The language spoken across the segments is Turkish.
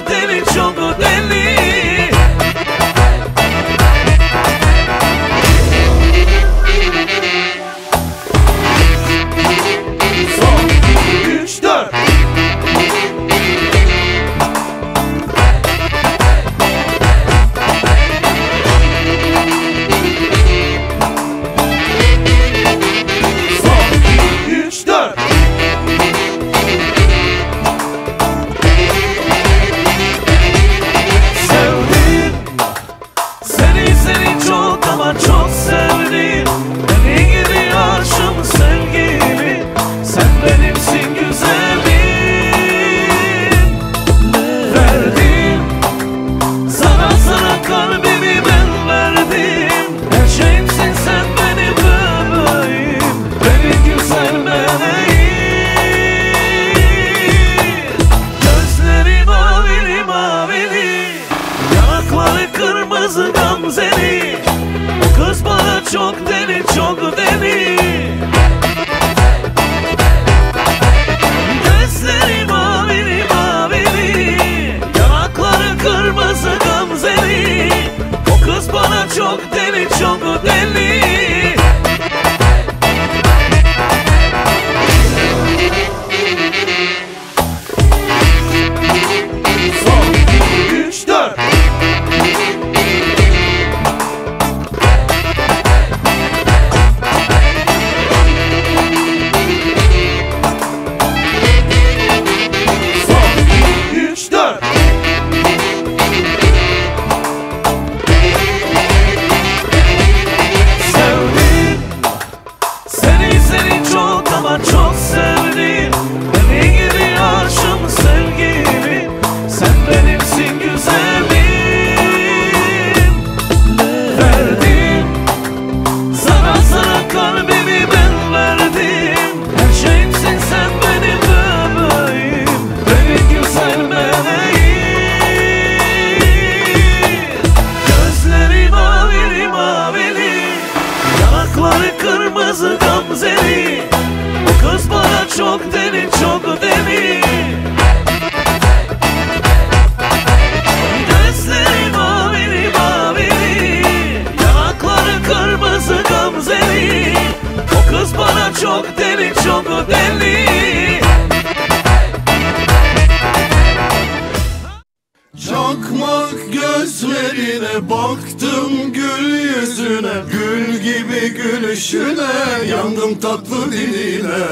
çok deli, çok deli. Son 3 4 çok sevdim, beni gibi aşığım sevgili. Sen benimsin güzelim. Verdim sana kalbimi ben verdim. Her şeyimsin sen benim bebeğim, benim güzel meleğim. Gözleri mavili mavili, yanakları kırmızı gamzeli. Kız bana çok deli, çok deli. Gözleri mavili mavili, yanakları kırmızı gamzeli. O kız bana çok deli, çok deli. Son 3 4 çok sevdim, beni gibi aşığım sevgili. Sen benimsin güzelim. Verdim sana kalbimi ben verdim. Her şeyimsin sen benim bebeğim, benim güzel meleğim. Gözleri mavili mavili, yanakları kırmızı gamzeli. Kız bana çok deli, çok deli. Gözleri mavili mavili, yanakları kırmızı gamzeli. O kız bana çok deli, çok deli. Çakmak gözlerine baktım, gül yüzüne, gül gibi gülüşüne, yandım tatlı diline.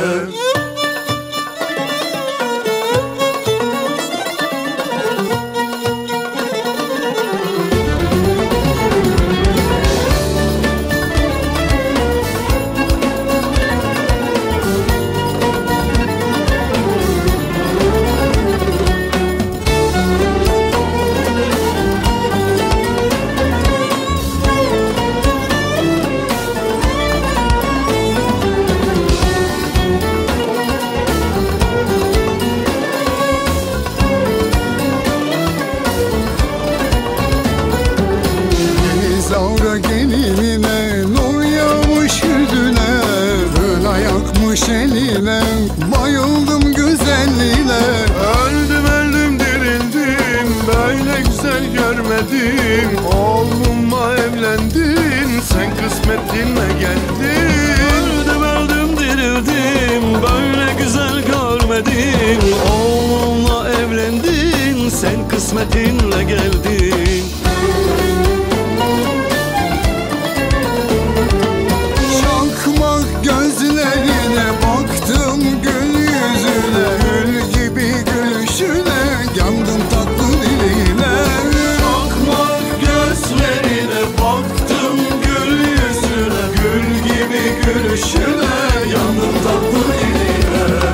Gelinine nur yağmış yüzüne, öl yakmış eline, bayıldım güzelliğine. Öldüm dirildim, böyle güzel görmedim. Oğlumla evlendin, sen kısmetinle geldin. Öldüm dirildim, böyle güzel görmedim. Oğlumla evlendin, sen kısmetinle geldin. Gözlerine baktım, gül yüzüne, gül gibi gülüşüne, yandım tatlı diline. Bakmak gözlerine baktım, gül yüzüne, gül gibi gülüşüne, yandım tatlı diline.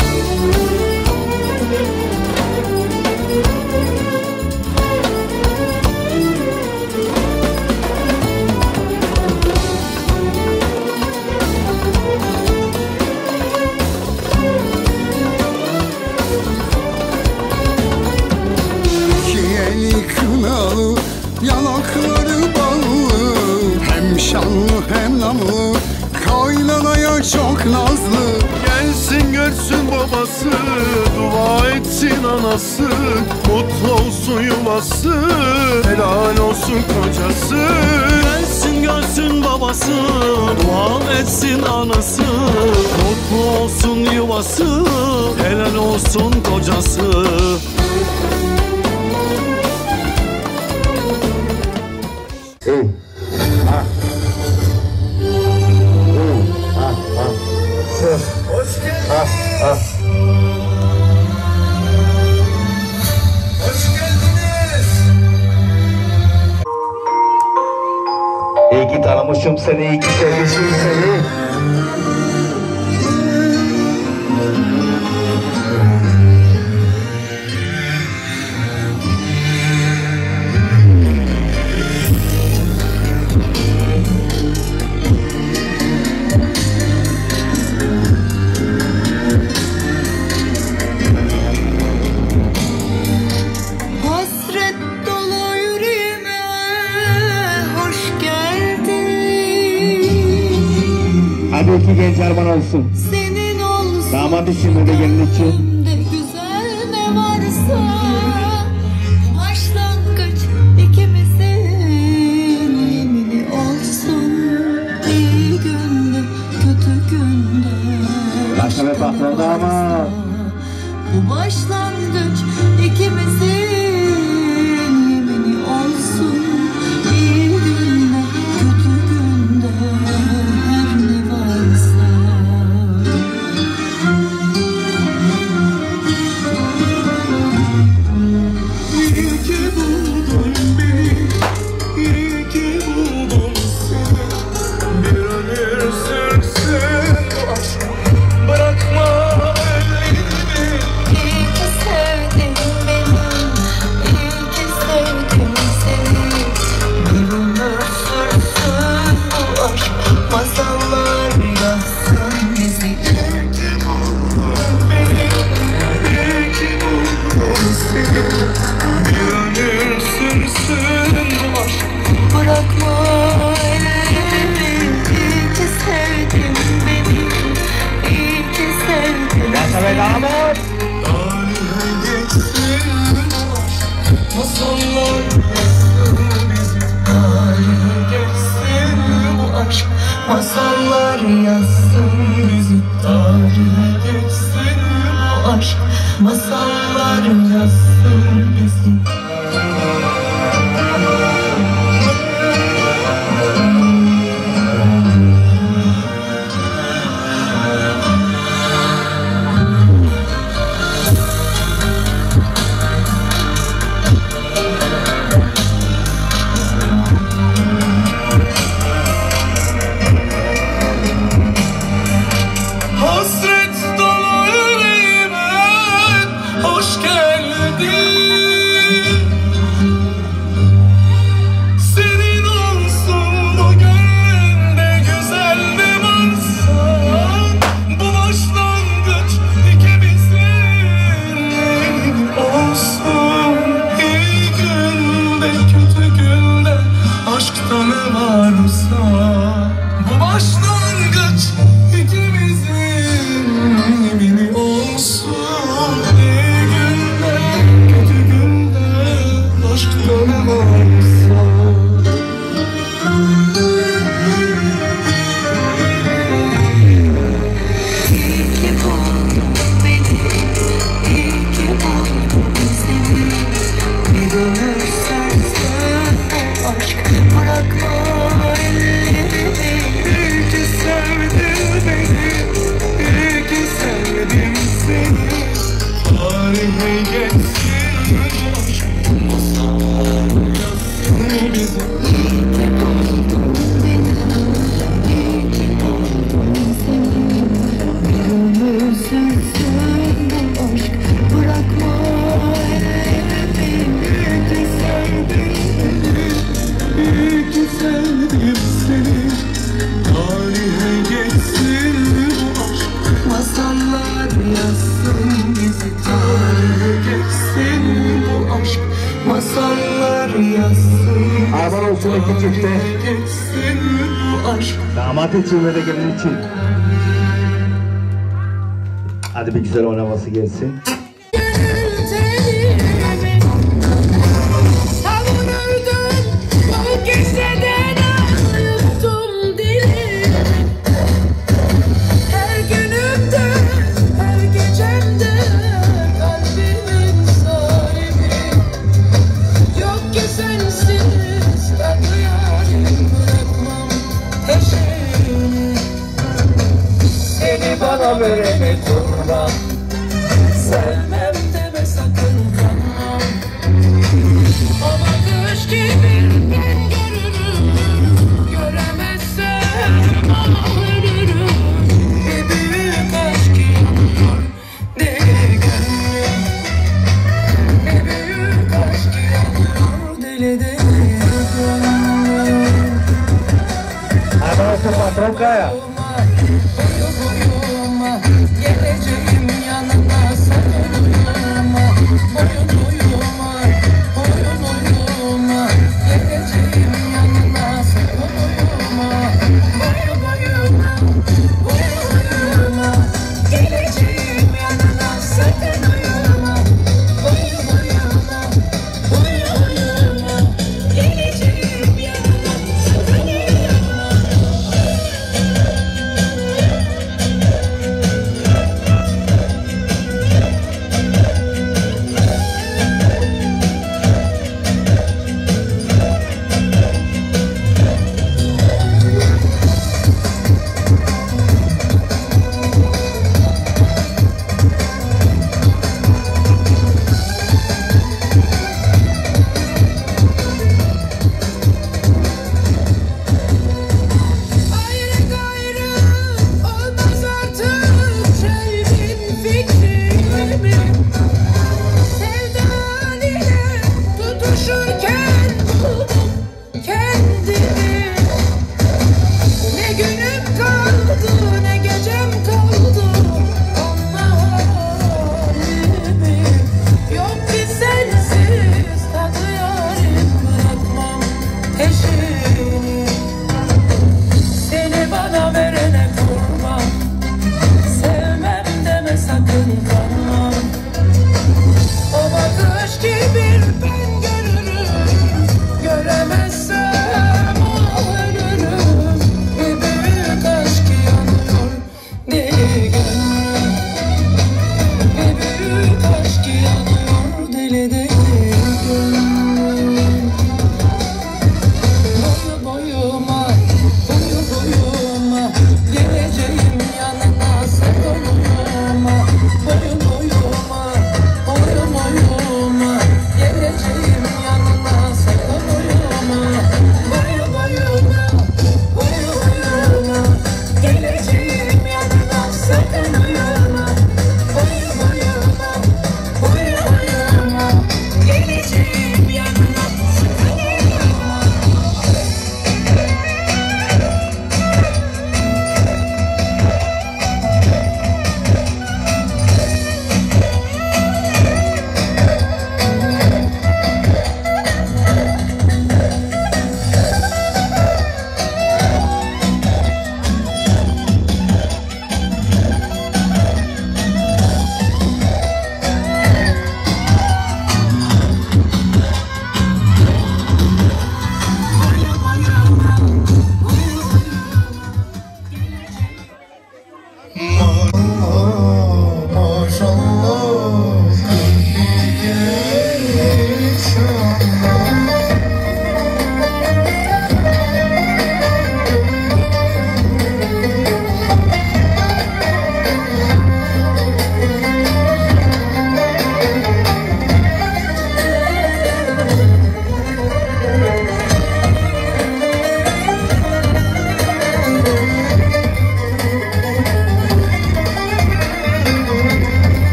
Yanakları ballı, hem şanlı hem namlı, kaynanaya çok nazlı. Gelsin versin babası, dua etsin anası, mutlu olsun yuvası, helal olsun kocası. Gelsin görsün babası, dua etsin anası, mutlu olsun yuvası, helal olsun kocası. Hoş geldiniz. Hoş geldiniz. İyi ki tanımışım seni, iyi ki sevmişim seni. Hadi iki genç armağan olsun. Senin olsun. Damat için ve de gelin için. Güzel ne varsa başlangıç ikimizin yemini olsun. İyi günde kötü günde. Başka ve patron damat. Bu başlangıç ikimizin yemini olsun. İyi günde kötü günde her ne varsa. İyi ki buldun beni, iyi ki buldum seni. Bir ömür sürsün bu aşk, bırakma ellerimi. İyi ki sevdin beni, iyi ki sevdim seni. Bir ömür sürsün bu aşk, masallar yazsın bizi. İyi ki buldun beni, iyi ki buldum seni. Bir ömür sürsün bu aşk. Bırakma ellerimi, iyi ki sevdin beni, iyi ki sevdin Başka ve damat. Tarihe geçsin bu aşk, masallar yazsın bizi. Tarihe geçsin bu aşk, masallar yazsın bizi. Tarihe geçsin bu aşk, masallar yazsın bizi. Hasret dolu yüreğime hoş geldin. Senin olsun bu gönlümde güzel ne varsa. Bu başlangıç ikimizin olsun. İyi günde kötü günde aşkta ne varsa. Bu başlangıç ikimizin yemini olsun. İyi günde kötü günde aşkta ne varsa. İyi ki buldun beni, iyi ki buldum seni. Bir ömür sürsün bu aşk, bırakma ellerimi. İyi ki sevdin beni, iyi ki sevdim seni. Tarihe geçsin bu aşk, masallar yazsın bizi. İyi ki buldun beni, iyi ki buldum seni. Bir ömür sürsün bu aşk, bırakma ellerimi. İyi ki sevdin beni, iyi ki sevdim seni. Tarihe geçsin bu aşk, Masallar yazsın bizi. tarihe geçsin bu aşk, Masallar yazsın Armağan olsun iki çifte. geçsin bu aşk. Damat için ve de gelin için. Hadi bir güzel oynaması gelsin. Bana verene kurban, sevmem deme sakın kanmam. Ama kış gibi ben görürüm, göremezsem ama ölürüm. Bir büyük aşk yanıyor deli gönlüm, bir büyük aşk yanıyor deli deli gönlüm. Abraço patrão Caia. Geleceğim yanına sakın uyuma, boyun uyuma, boyun uyuma. Geleceğim yanına sakın uyuma, boyun uyuma, boyun uyuma. Geleceğim yanına sakın uyuma, boyun uyuma, boyun uyuma. Geleceğim yanına sakın uyuma.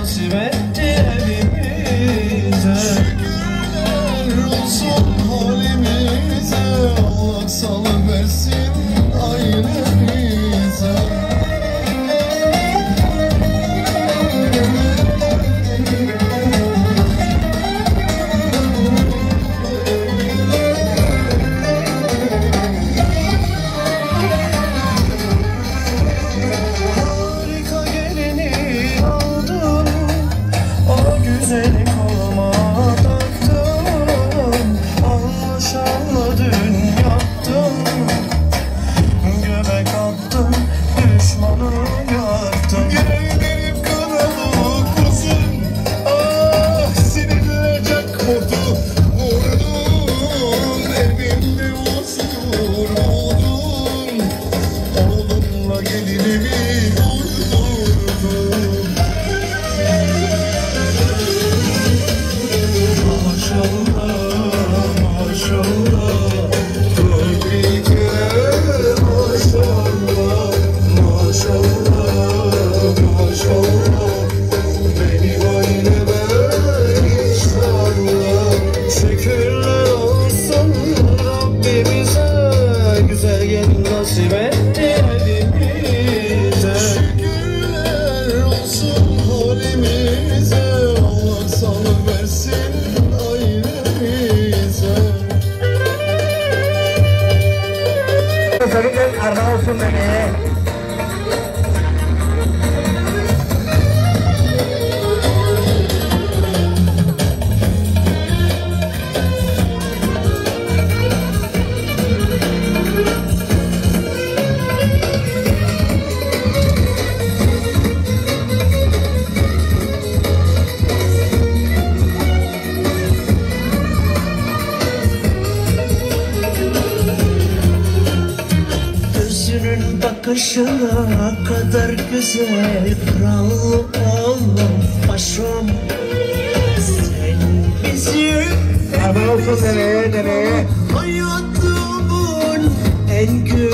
nasip etti evimize. Şükürler olsun halimize, Allah salıversin ailemize. Güzellik olma taktım, anlaşanla dün yattım. Göbek attım, düşmanı yaktım. Yüreğim kanalı kuzum, ah sinirlenecek modu vurdun. Evimde huzur buldum, oğlumla gelinimi vurdurdum. Maşallah, maşallah, Tebrike maşallah, maşallah, maşallah. Beni aileme inşallah. şükürler olsun Rabbimize. Güzel gelin nasip etti evimize. Şükürler olsun halimize, Allah salıversin ailemize. Sakın arkadan olsun beni. Gözünün bakışına kadar güzel, kral oğlum paşam. Sen bizim Arkadan olsun nereye? hayatımın en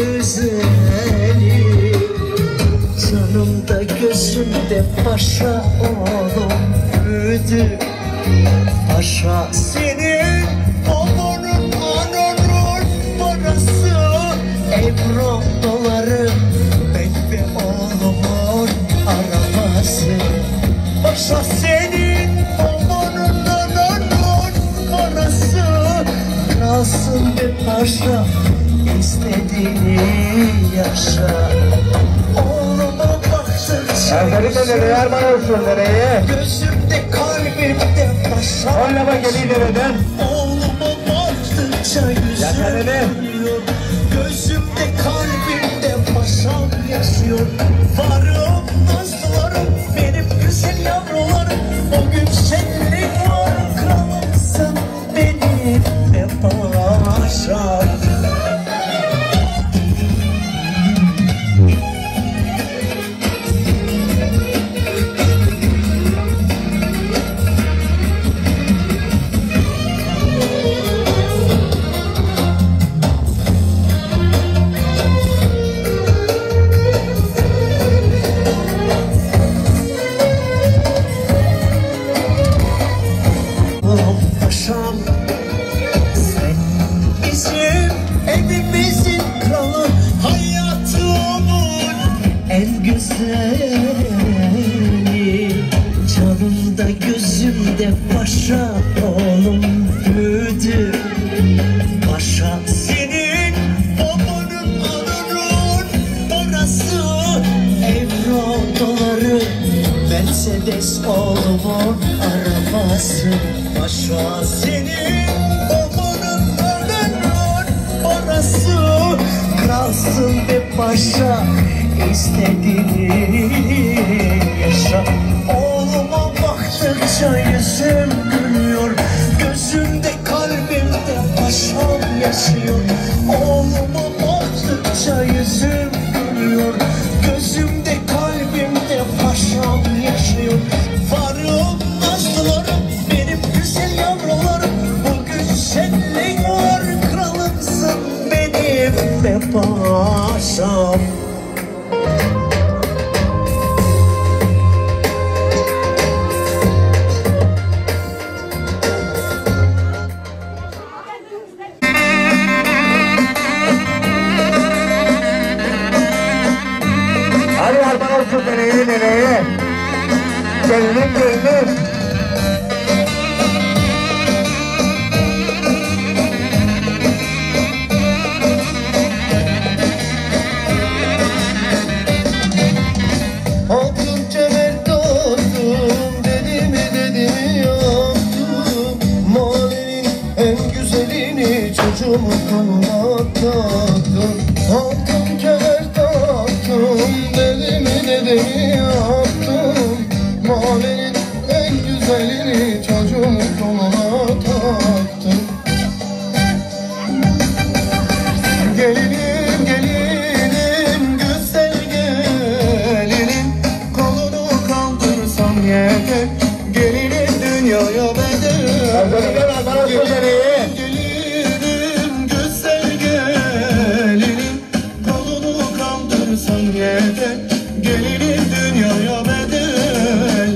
güzeli. Canımda gözümde paşa oğlum büyüdü. Paşa senin babanın ananın parası, euro doları, ben ve oğlumun arabası. Paşa senin babanın ananın parası, kralsın be paşa, istediğini yaşa. Oğluma baktıkça Arkadan nereye? Arkadan olsun nereye? gözümde kalbimde paşa. Oynama geliyor nereden? Oğluma baktıkça yüzüm gülüyor. Gözümde kalbimde paşam yaşıyor. Varım nazlarım benim güzel yavrularım. O gün şenlik var, kralımsın benim de paşam. Paşam, sen bizim evimizin kralı, hayatımın en güzeli. Canımda gözümde paşa oğlum büyüdü. Paşa senin babanın ananın parası, euro doları, Mercedes oğlumun arabası. Paşa senin babanın ananın parası, kralsın be paşa, istediğini yaşa. Oğluma baktıkça yüzüm gülüyor. Gözümde kalbimde paşam yaşıyor. Oğluma baktıkça yüzüm gülüyor. Gözümde kalbimde paşam yaşıyor. Varım nazlılarım benim güzel yavrularım. Bugün şenlik var, kralımsın benim de paşam. Gelinim gelinim. Altın kemer taktım, dedimi yaptım. Mahallenin en güzelini çocuğumun koluna taktım. Altın kemer taktım, dedimi yaptım. Mahallenin en güzelini çocuğumun koluna taktım. Gelinim gelinim güzel gelinim, kolunu kaldırsam yeter. Gelinim dünyaya bedel. Gelinim güzel gelinim, kolunu kaldırsam yeter. Gelinim dünyaya bedel.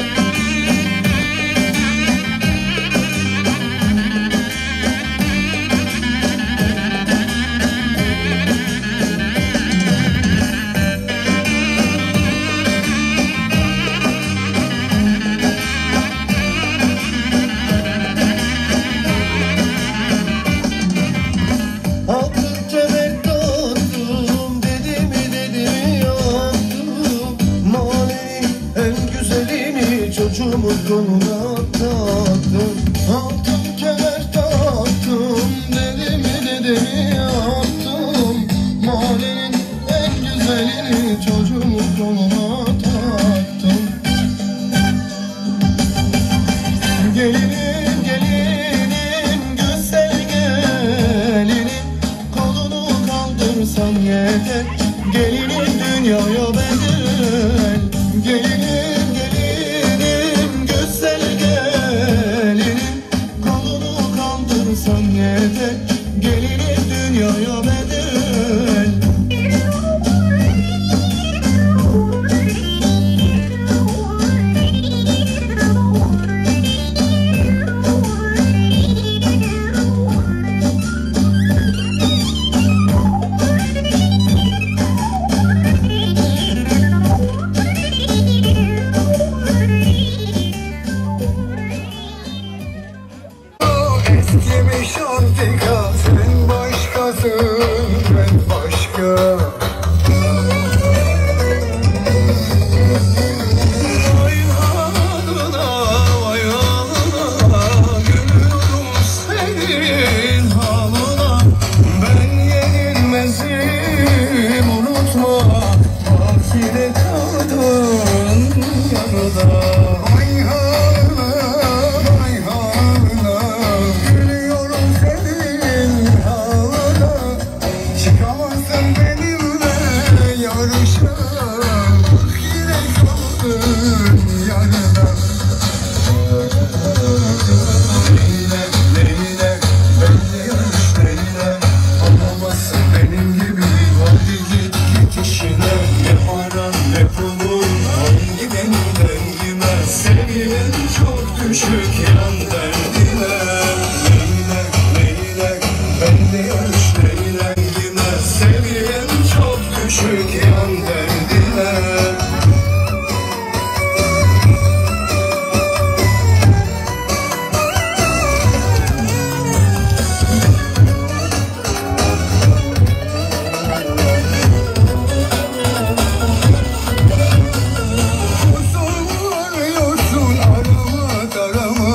Altın kemer taktım, dedimi yaptım. Mahallenin en güzelini çocuğumun koluna taktım. Altın kemer taktım, dedimi yaptım. Mahallenin en güzelini çocuğumun koluna taktım. Gelinim gelinim güzel gelinim, kolunu kaldırsam yeter. Gelinim dünyaya bedel. Gelinim gelinim güzel gelinim, kolunu kaldırsam yeter. Gelinim dünyaya bedel. Eskimiş antika, sen başkasın, ben başka. Vay halına, vay halına, gülüyorum senin halına. Ben yenilmezim, unutma, bakire kaldın yanında. Vay halına, vay halına, gülüyorum senin halına. Çıkamazsın benimle yarışa, bak yine kaldın yanında. Leyla, Leyla, benle yarış Leyla. Olamazsın benim gibi, hadi git işine. Ne paran ne pulun, hangi benim dengime. Seviyen çok düşük, yan derdine. Leyla, Leyla, benle yarış Leyla. Seviyen çok düşük, yan derdine. Soruyorsun arama tarama.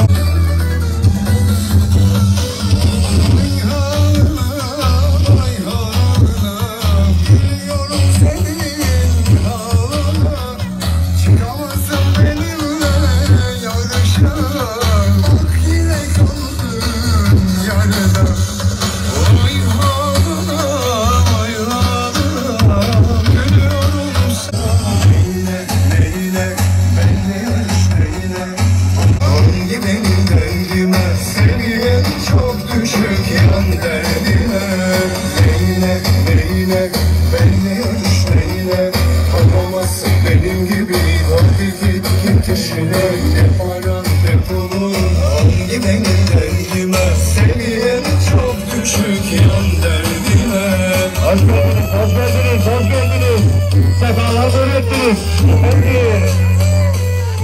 Vay halına, vay halına, gülüyorum senin halına. Çıkamazsın benimle yarışa, bak yine kaldın yarıda. Vay halına, vay halına, gülüyorum sana. Leyla, Leyla, benle yarış Leyla. Hangi benim derdime, seviyen çok düşük, yan derdime. Leyla, Leyla, benle yarış Leyla. Olamazsın benim gibi, hadi git işine. Ne paran ne pulun, hangi benim derdime. Seviyen çok düşük, yan derdime. Hoş geldiniz, hoş geldiniz, hoş geldiniz. Sefalar buyuruyorsunuz. Hadi.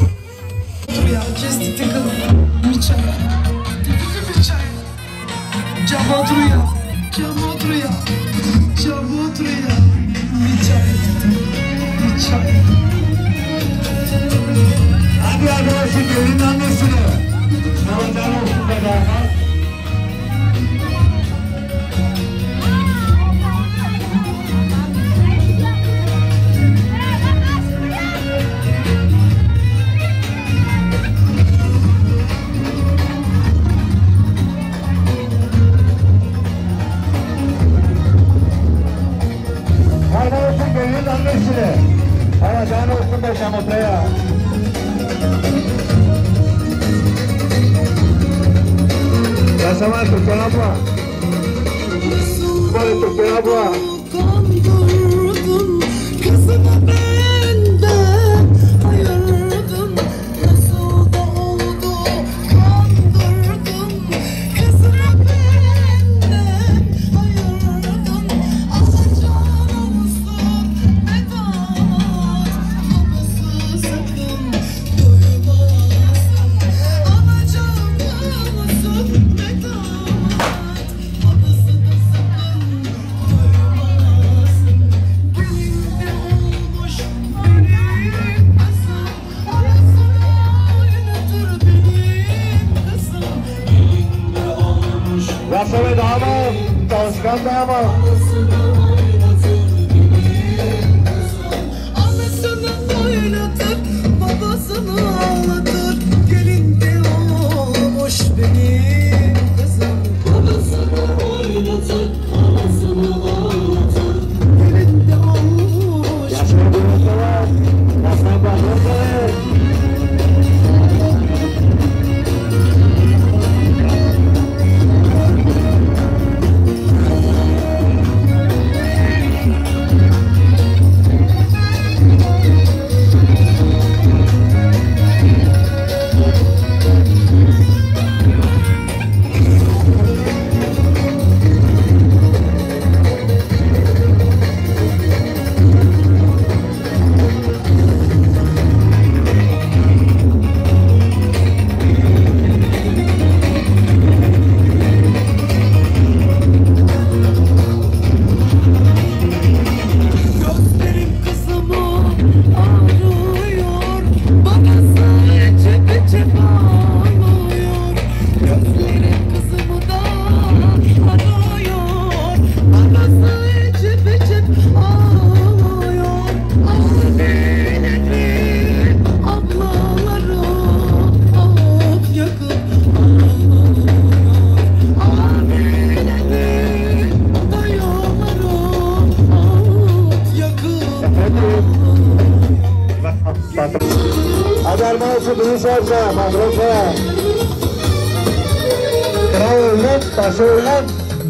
Yaşamak Türkan abla. Böyle Türkan abla. Kandırdım kızımı benden ayırdım. Nasıl da oldu kandırdım kızımı benden ayırdım. Alacağın olsun Vedat, babası sakın duymasın. Alacağın olsun Vedat, babası da sakın duymasın. Gelinde olmuş benim kızım, arasına oynatır benim kızım. Gelinde olmuş Yaşa damat. Çalışkan damat. anasını oynatır, babasını ağlatır. Gelinde olmuş benim kızım. Babasını oynatır, anasını ağlatır. Gelinde olmuş Yaşa damat. Yaşa damat. gözlerim kızımı arıyor, babası cep cep ağlıyor. Gözlerim kızımı da arıyor, babası cep cep ağlıyor. Abileri, ablaları of yakıp ağlıyor. Abileri, dayıları of yakıp Hadi hermanosu bunu sorsa, madrosa. Kral öğlen, taşı öğlen.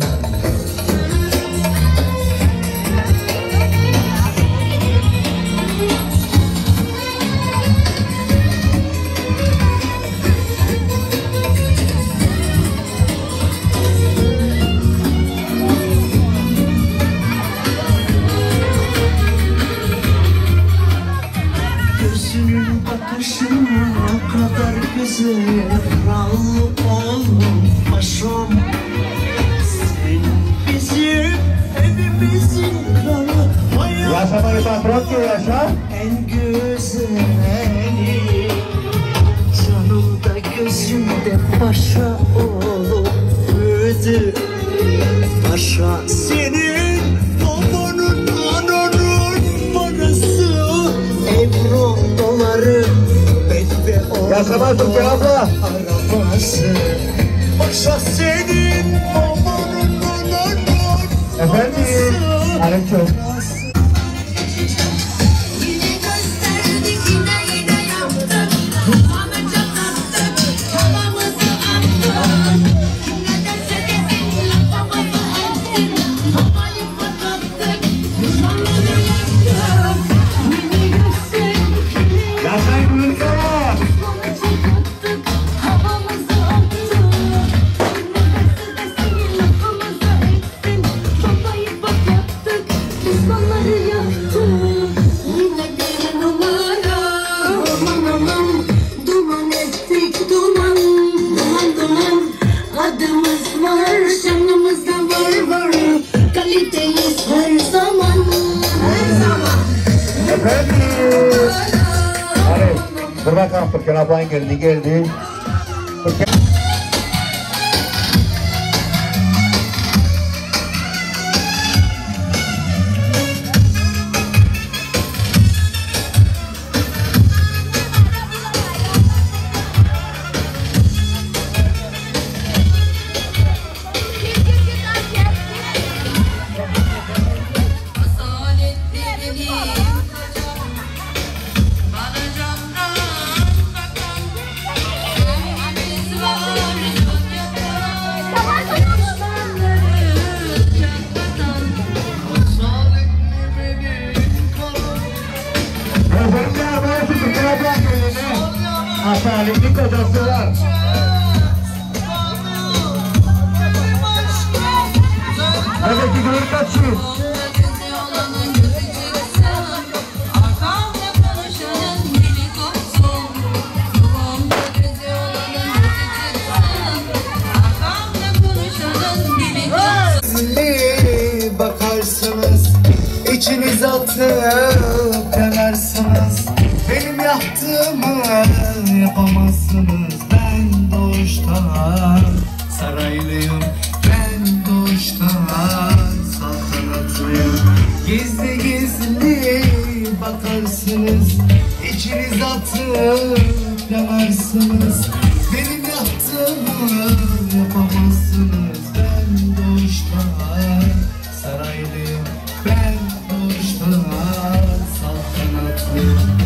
Gözünün bakışı o kadar güzel. Kral oğlum paşam, sen bizim evimizin kralı. Yaşa bari patron ki yaşa. En güzeli, canımda gözümde paşa oğlum büyüdü. Paşa senin babanın ananın parası, euro doları bedve olan Yaşa bari Türkan abla. arabası. Paşa senin babanın ananın Efendim. Aleyküm. Yine gösterdik yine yaptık. Ama çok attık, havamızı attık. Ne derse desin lafımızı etsin. Havayı patlattık, düşmanları yaktık. Yine gösterdik Yaşa Gülük abla. ama çok attık, havamızı attık. Ne derse desin lafımızı etsin. Havayı patlattık, düşmanları yaktık. Yine bir numara, aman aman. Duman ettik duman, duman duman. Adımız var, şanımız da var. Kaliteyiz her zaman, her zaman. Efendim. Hadi. Dur bakalım Türkan ablan geldi. Türkan. Bana candan bakan, talihli kocası var. Buradaki gülür kaçıyor. Bakarsınız, içiniz atıp yanarsınız. Benim yaptığımı yapamazsınız. Ben doğuştan saraylıyım, ben doğuştan saltanatlıyım. Gizli gizli bakarsınız, içiniz atıp yanarsınız. Benim yaptığımı yapamazsınız. Ben doğuştan saraylıyım, ben doğuştan saltanatlıyım.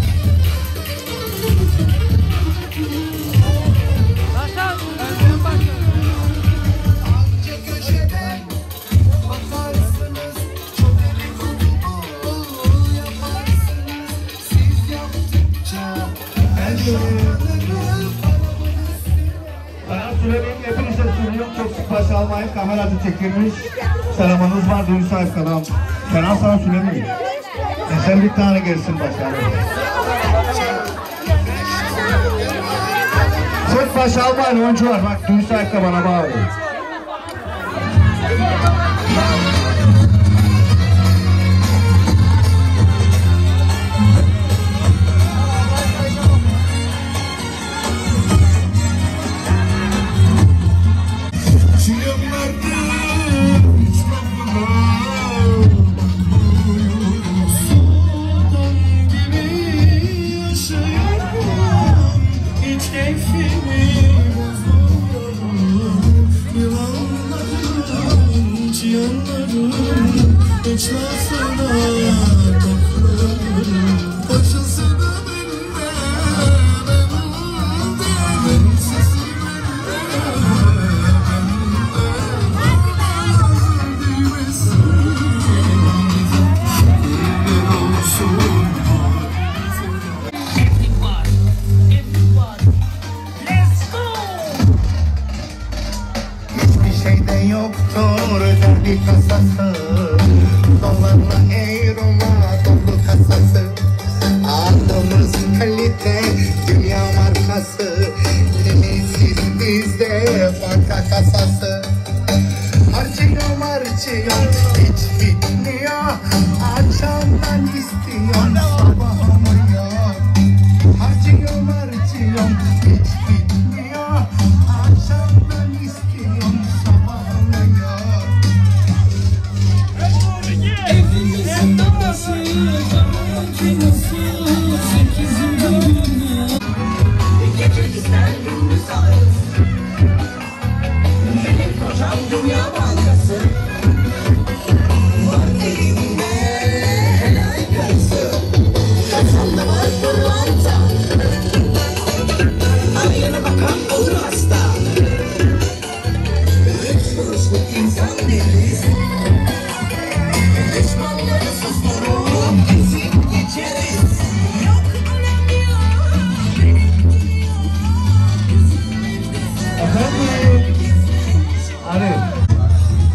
Anca köşeden bakarsınız, çok dedikodu yaparsınız. Siz yaptıkça ben şaşırırım. Selam Süleyman'ın hepinize sunuyorum. Çok sık baş almayın. Kameracı çekilmiş. Selamınız var. Dün sahip selam. Selam sana Süleyman. Sen bir tane gelsin başkanım. Çok baş almayın. Oyuncu var. Bak dün sahip de bana bağırıyor. Şeyde yoktur derdi kasası, dolarla eyroma dolu kasası. Aldığımız kalite dünya markası, limisiz bizde banka kasası. Harcıyorum harcıyorum hiç bitmiyor, akşamdan istiyorum sabahımı yok. Harcıyorum harcıyorum hiç bitmiyor, akşamdan istiyorum sabahımı yok. Evimizin babası, makinası, 8'in düğünü. Gece ister gündüz ağız. Benim kocam Dünya Bankası. Var elimde helal kası. Kasamda var pırlanta. Ayına bakan olur hasta. Üç kuruşluk insan değiliz. Düşmanları susturup ezip geçeriz. Yok önemli yok. Efendim? Arif.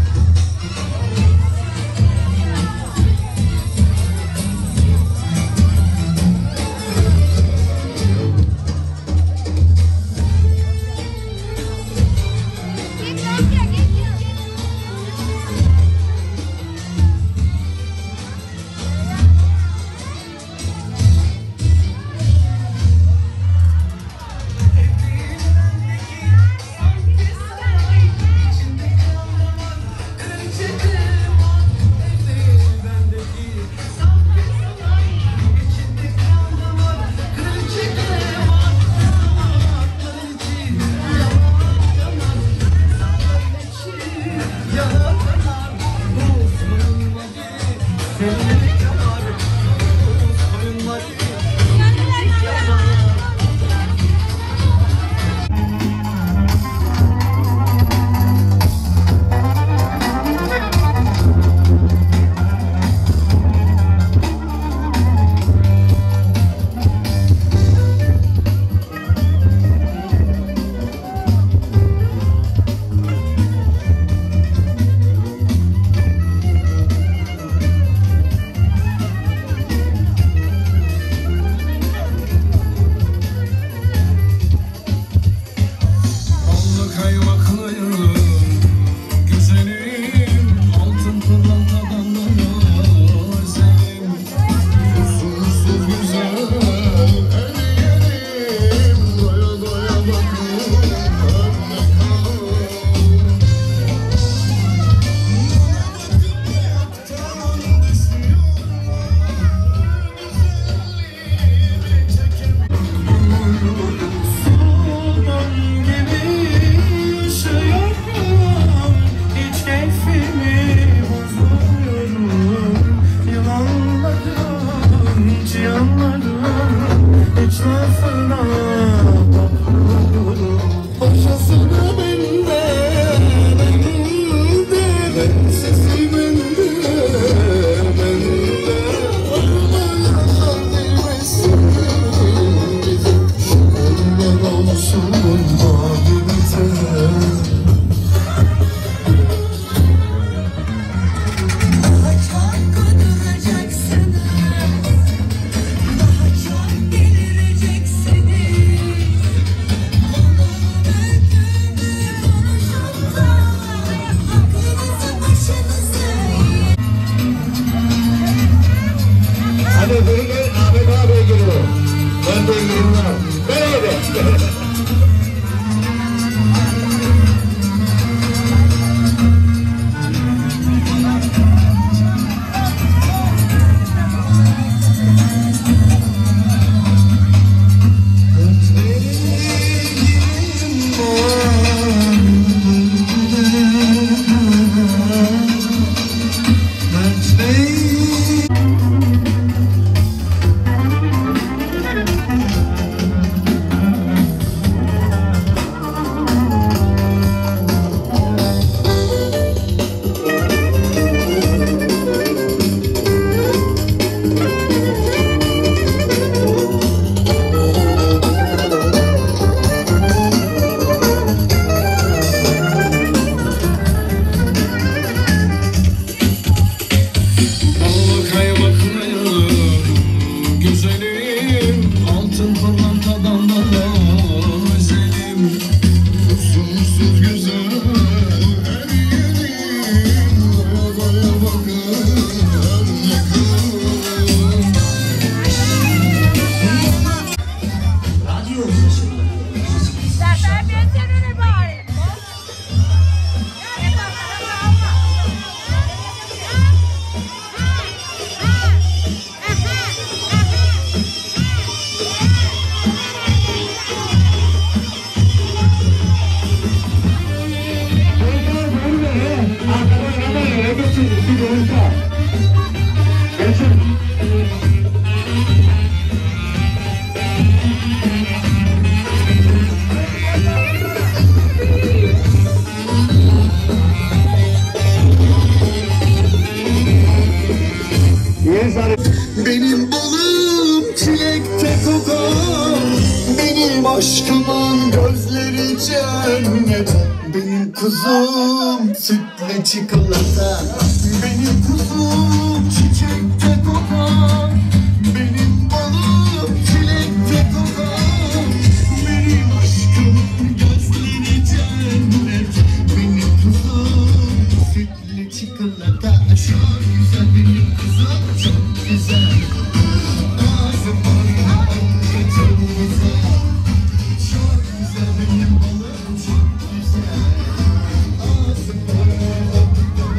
aşkımın gözleri cennet. Benim kuzum sütle çikolata. Benim kuzum çiçekte kokar. Benim balım çilekte kokar. Benim aşkım gözleri cennet. Benim kuzum sütle çikolata. Çok güzel benim kuzum, çok güzel. Ağzım burnum çok güzel. Çok güzel benim balım, çok güzel. Ağzım burnum çok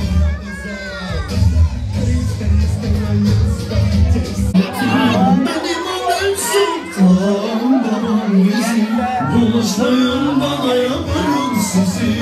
güzel. Benim oğlum sultan babam bizim. Buluşlayın bana yaparım sizi.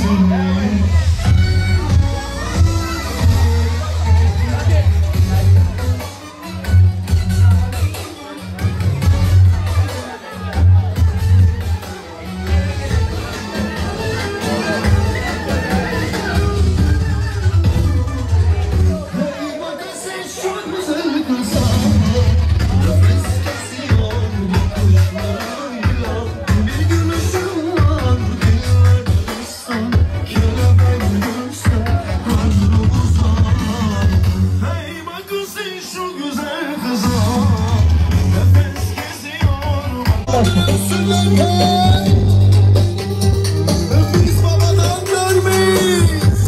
Biz babadan görmeyiz.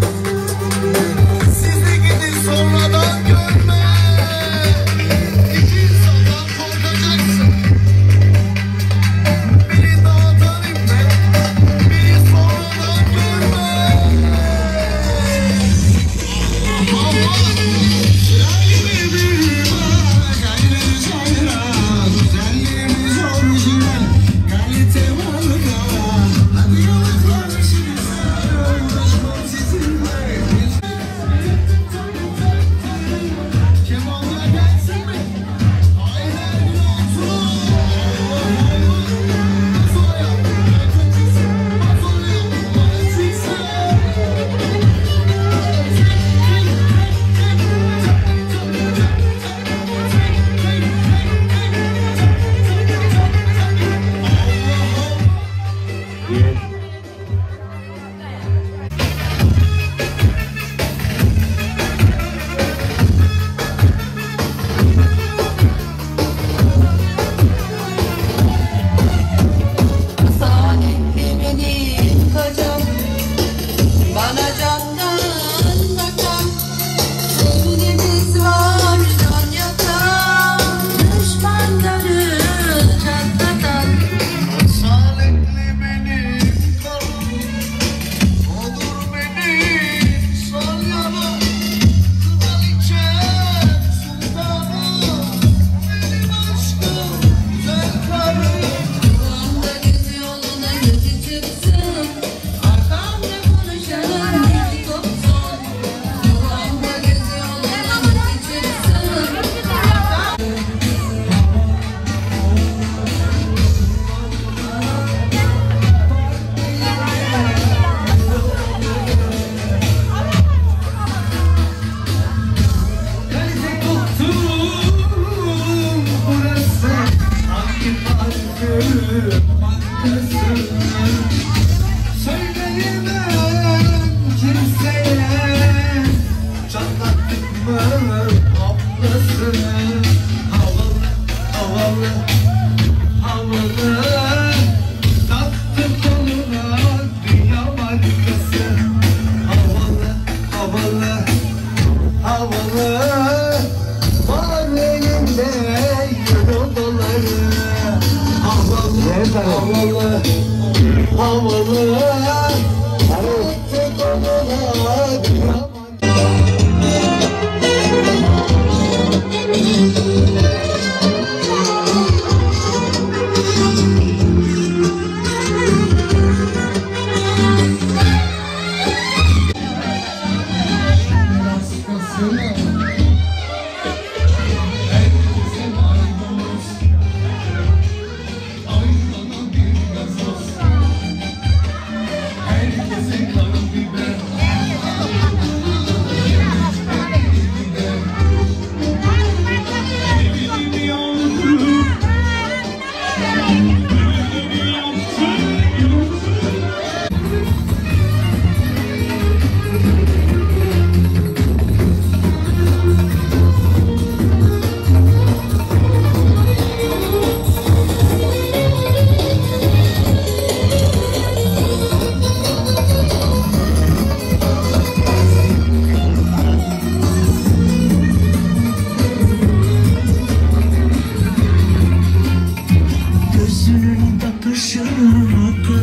Siz de gidin sonradan görme. İki insandan korkacaksın. Biri dağdan inme, biri sonradan görme.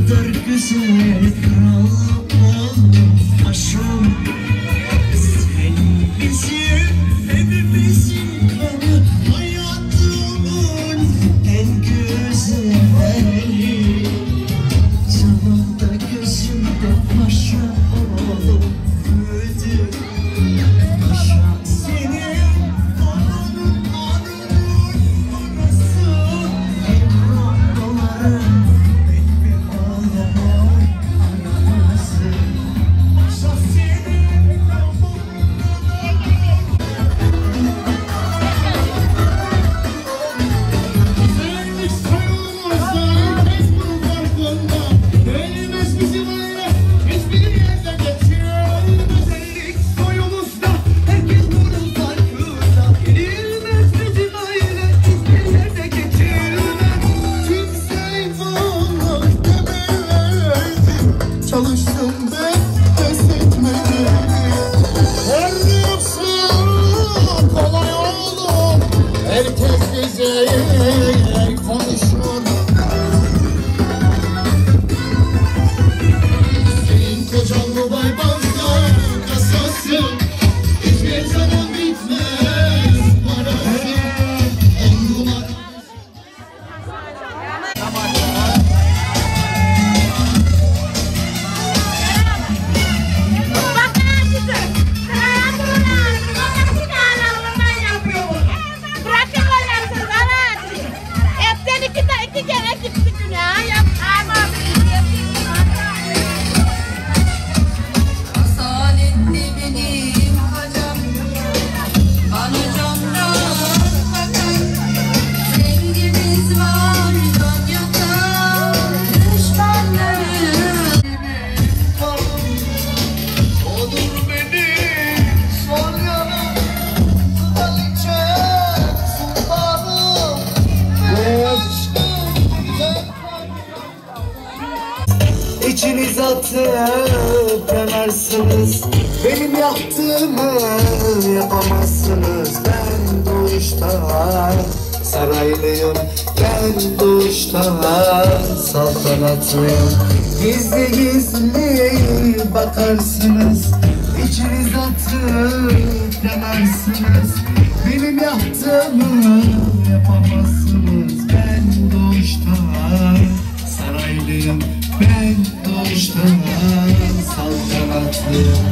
kadar güzel oldum aşkım. Sen bizim evimizin kanı, hayatımın en güzeli. Canımda gözümde paşa oğlum büyüdü. Paşa senin ananın orası. Emrah doların benim oğlumun anası. Paşa senin Sevmiş sayılmazsa herkes bunun farkında. Değilmez bizim aile hiçbir yerde geçirilmez. Ellik soyumuzda herkes bunun farkında. Yenilmez bizim aile hiçbir yerde geçirilmez. Kimse eyvallah demezdi. Çalıştım ben pes etmedim. Her yapsın kolay oğlum. Herkes bize konuşur. Senin kocan Dubai Bank'ta kasası hiçbir zaman bitmez parası. On numara. Asaletli benim hocam, bana canlar bakar. Sevgimiz var dünyada, düşmanlarım. Odur benim son yanım, kraliçe sultanım. İçiniz atıp yanarsınız. Benim yaptığımı yapamazsınız. Ben doğuştan saraylıyım. Ben doğuştan saltanatlıyım. Gizli gizli bakarsınız. İçiniz atıp yanarsınız. Benim yaptığımı yapamazsınız. Ben doğuştan saraylıyım. Ben doğuştan saltanatlıyım.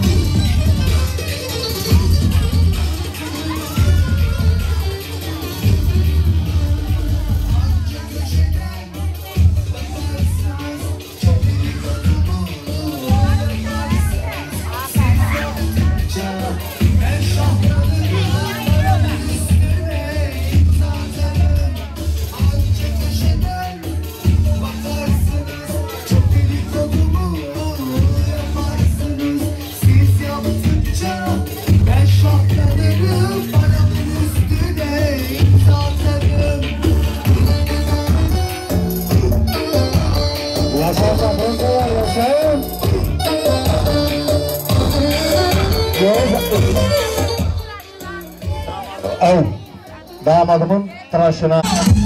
Evet, damadımın tıraşına.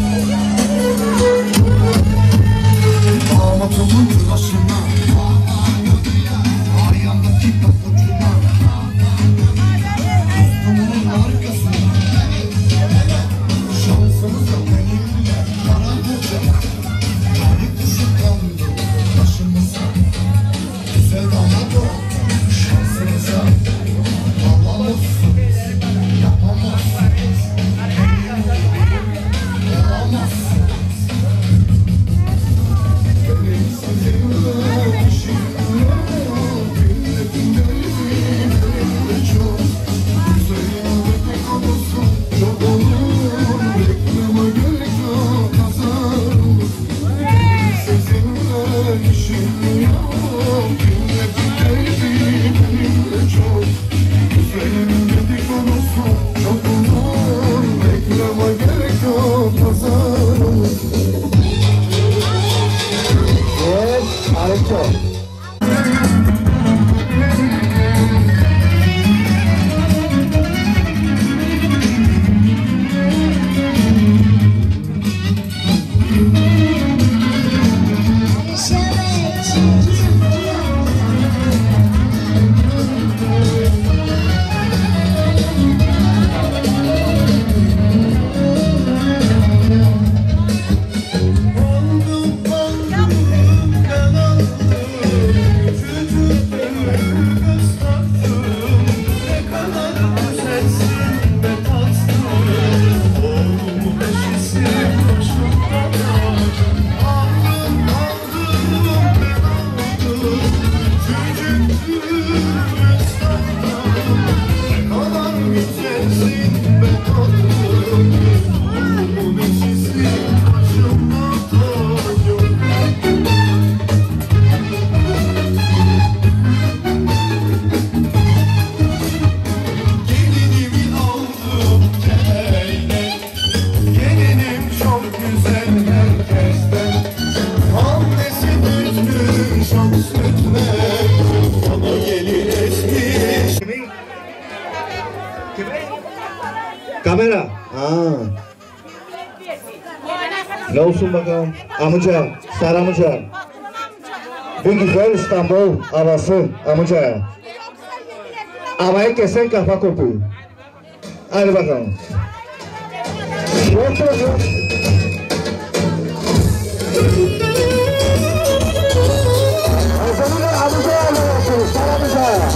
Damatımın tıraşına, ayağındaki papucuna, üstümün arkasına. Şansımıza benimle kara koca, garip kuşu kondu başımıza. Güzel damat oldu şansımıza. Alamazsınız, yapamazsınız, olamazsınız. Benim sizinle işim yok. Milletin deli çok. Güzelim bebek olursun çok olur. Bekleme gerek yok, nazar olur. Benim sizinle işim yok. Milletin deli çok. Güzelim bebek olursun çok olur. Bekleme gerek yok, nazar olur. Evet, harika. Şöyle Ne olsun bakalım amca, Saramca. Bir güzel İstanbul havası amca. Havayı kesen kafa kopuyor. Hadi bakalım. Yok yok yok. Hazırlar amca alıyorsunuz, Saramca.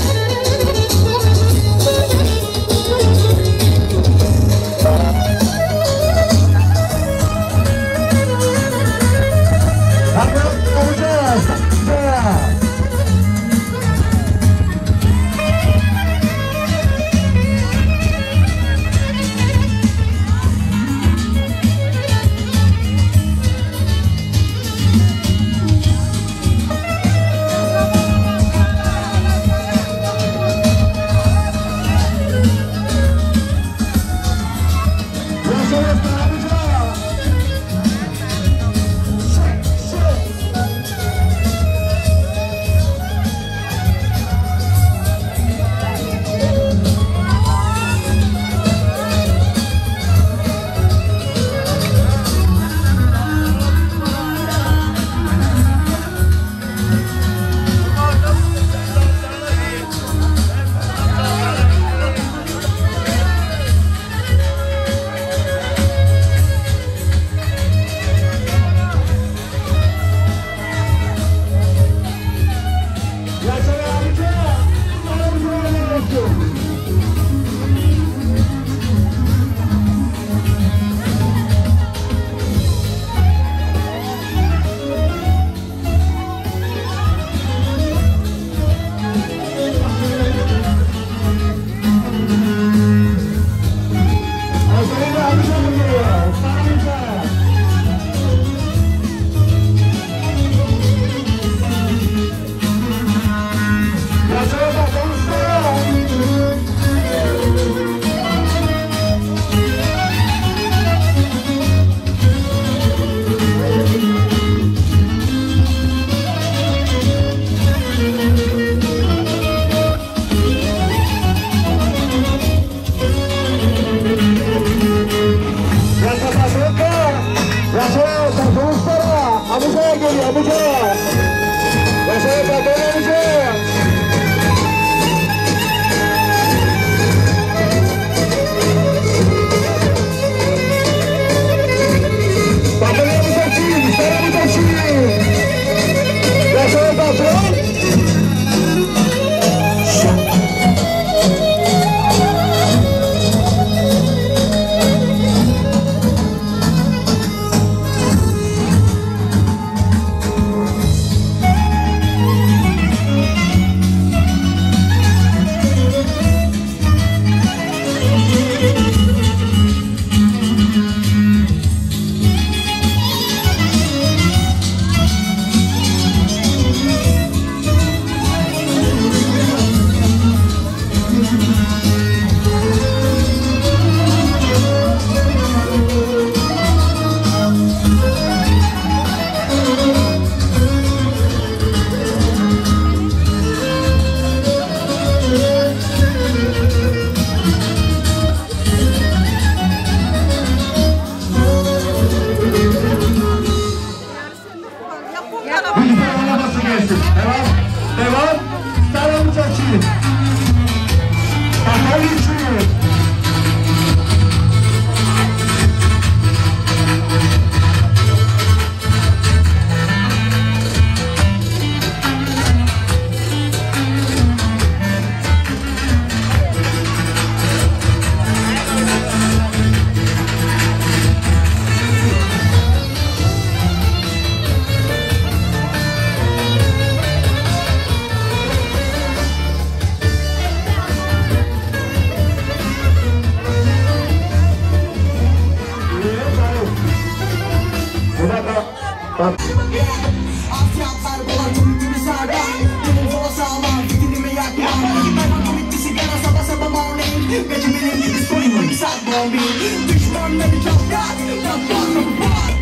Afyatlar bola tümümü sarda Benim zola sağlam fitilimi yakma Ben bitti sigara sabah sabah morning Gece benim gibi soyun bir saat bombi Düşmanları çok kat Yapmazım pat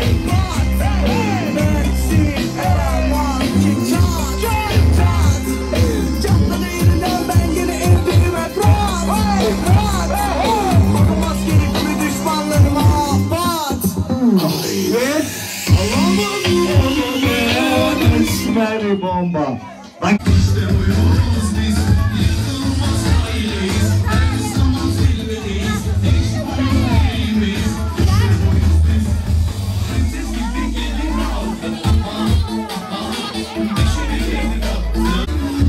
Bensin eleman Çat Çat Çatladı yerinden ben yine evdeyim hep rahat Bakamaz gelip gibi düşmanlarıma pat Ferdi bomba. Bak. İşte uyumuz biz, yıkılmaz aileyiz. Her zaman zirvedeyiz, eşitliğimiz. İşte buyuz biz, prenses gibi gelin aldı. Neşeli gelin aldı.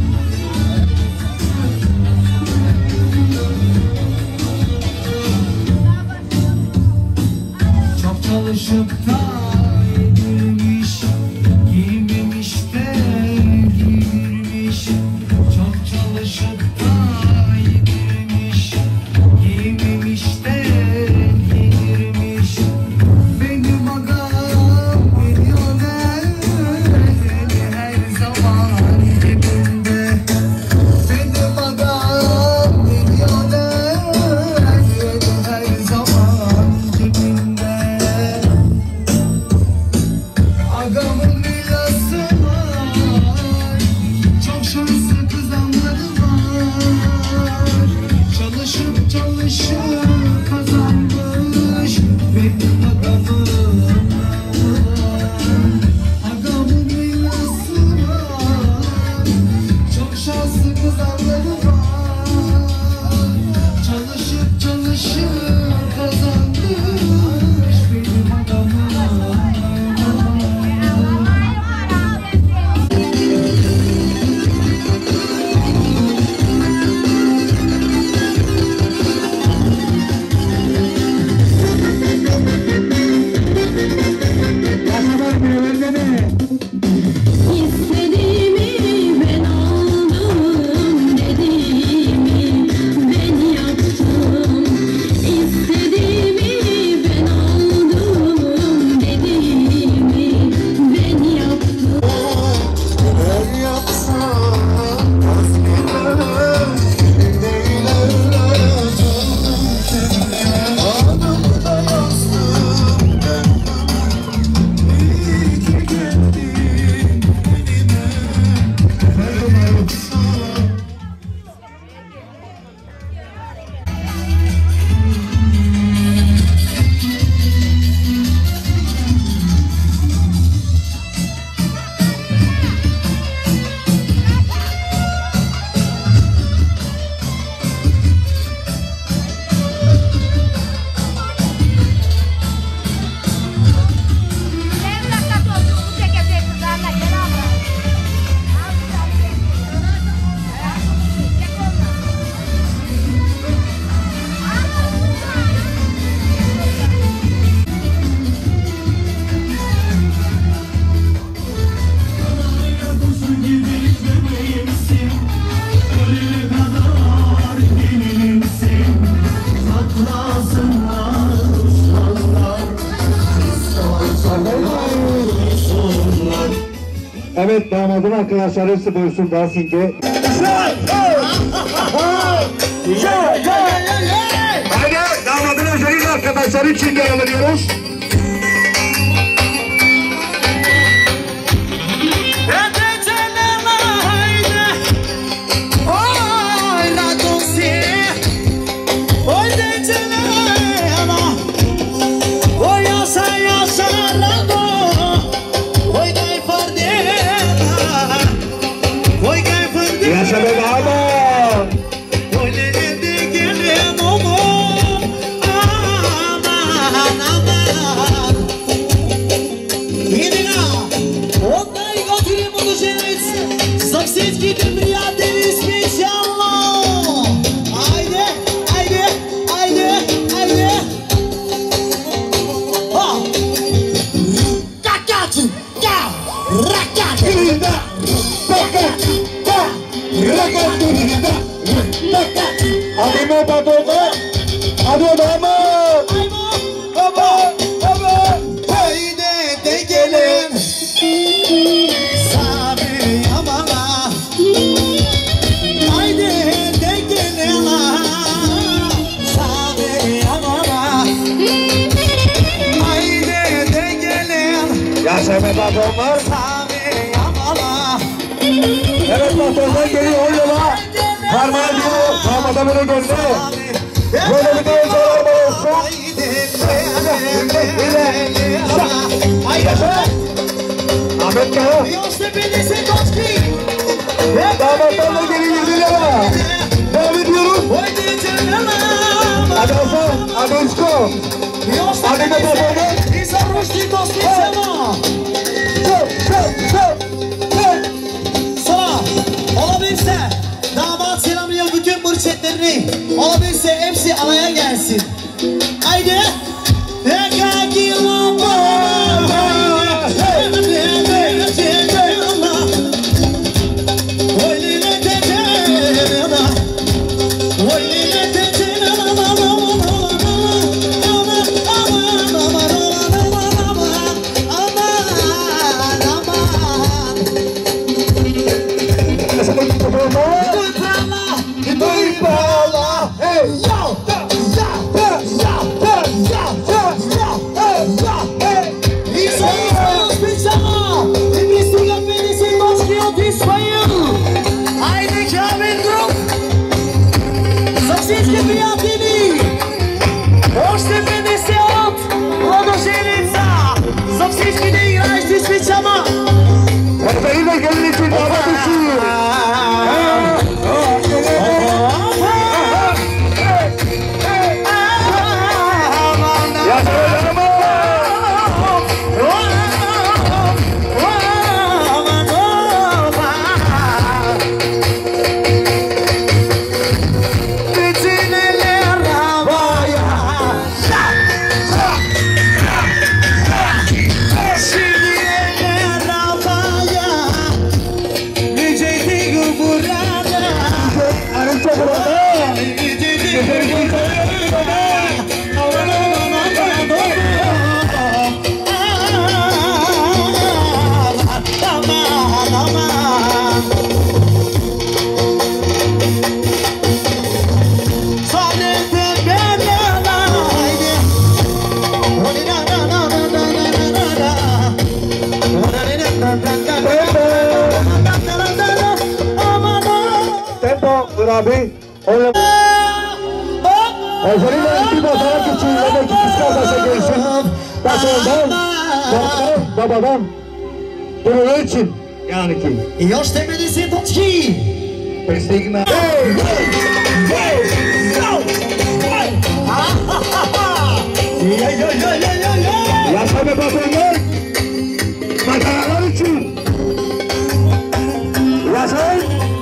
Çok çalışıp da yedirmiş, giymemiş de giydirmiş. Çok çalışıp da yedirmiş, giymemiş de giydirmiş. Benim agam milyoner, her zaman cebimde. Benim agam milyoner, her zaman cebimde. Agamın villası var, çok şanslı kızanları var. Çalışıp çalışıp kazanmış benim adamım. Agamın villası var, çok şanslı kızanları var. Çalışıp çalışıp kazanmış benim adamım. İstediğimi ben aldım, dediğimi ben yaptım. İstediğimi ben aldım, dediğimi ben yaptım. Neler yapsam vazgeçemem, neyler canım seninle. Anımda yazdım ben, iyi ki geldin elime. Neler yapsam. Kuzu gibi bebeğimsin, ölene kadar benimsin. Saklasınlar düşmanlar, sorsunlar. Evet, damadın arkadaşlar hepsi buyursun dansinge. Hadi damadın özellikle arkadaşları için alıyoruz. Yaşa be damat. Ademo babama, ado damat. Haydi de gelin, sabi amana. Haydi de gelin, sabi amana. Haydi de gelin. Yaşa be babama. Sabi amana. Evet patrondan geliyor yola. Parmağı diyor, damada bunu gönder. Böyle bir de yazarlar olsun. Haydi. Ahmet ya. Damatlarla geri girdiler ama. Devam ediyorum. Hadi Hasan, hadi Usko. Hadi de babamı. Sana olabilirse damat selamlıyor bütün burçetlerini. Olabilirse hepsi alaya gelsin. Haydi. Ortayla gelin için damat için. Ya söyleme. Tempo, Rabi. Olha. Özellikle iki basamak için demek ki kız kardeşe gelsin. Başından, babadan. Bunun için yani ki. Još te meni se točki. Pristigna. Yaşa be babalar. Makaralar için. Yaşa.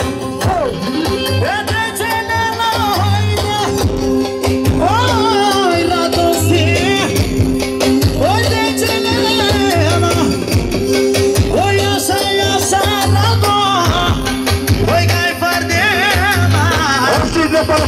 Para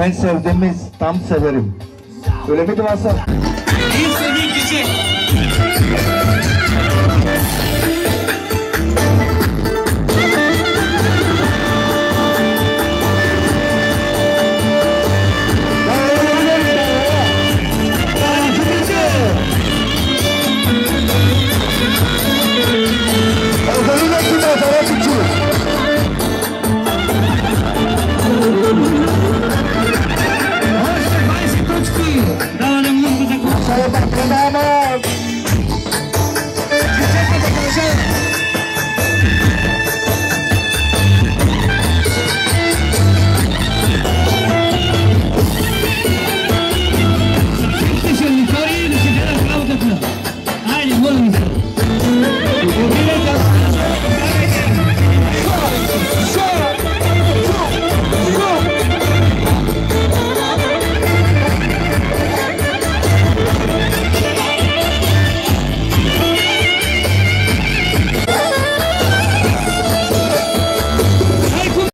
Ben sevdiğimiz tam severim. Öyle miydi Hasan? En sevdiğin gece. Saya tak pernah mau. Gece